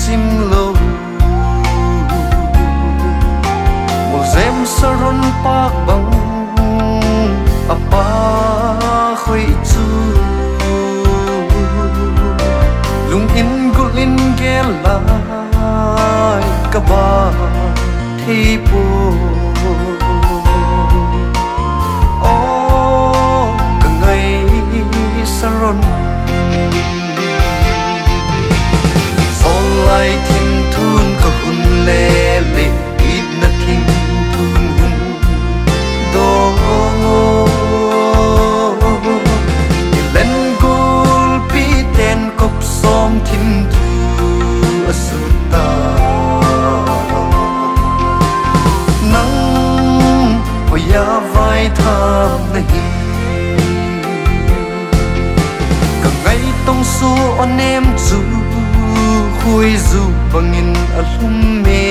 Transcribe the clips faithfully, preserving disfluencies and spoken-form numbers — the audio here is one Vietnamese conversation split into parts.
chim lâu một dém saron pak bang apa khoi chu lung in gulin gelai kaba thi po o ka ngai saron sol lai thim thun ka hun le le it na thim thun hun do len gul pi ten kop som thim thu asuta nang hoya vai tham nahi ka ngai tong su on em chu khui zu bangin alum me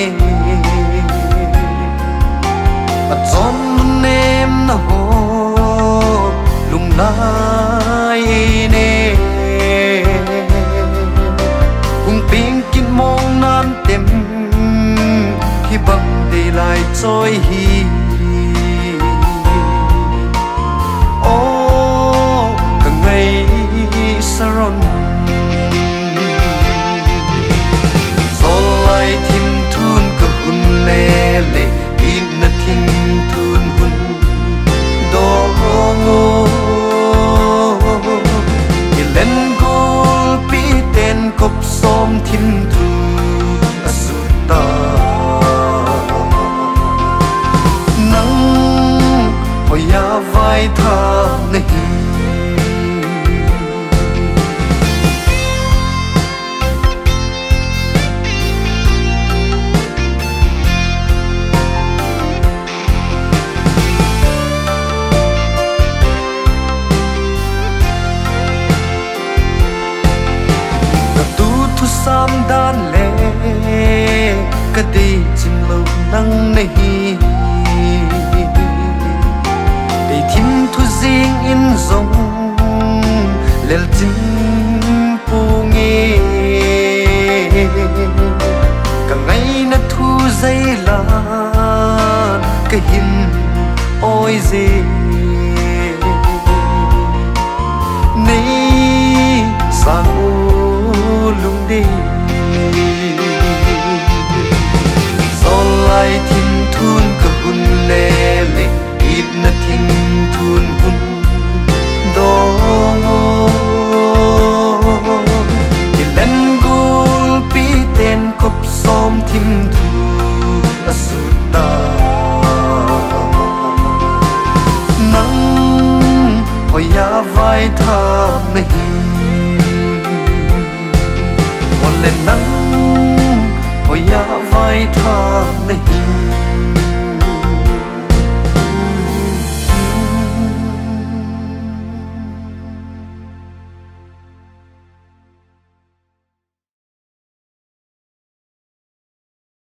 a chon nem na ho lung lai ne kung ping kin mong nan tem khi bang de lai choi hi o ka ngai saron thim thun ka hun le le in na thim thun hun do ngo ilen gol pi ten kop som thim thu asuta nang hoya vai tha nahi sam dan le ka de chim lo nang nahi de thim thu jing in zong lel chim pu nge ka ngai na thu zai la ka hin oi ze nei sang lung đi sol lai thim thun ka hun le le it na thim thun hun do ngo ilen gul pi ten kop som thim thu asuta nang hoya vai tha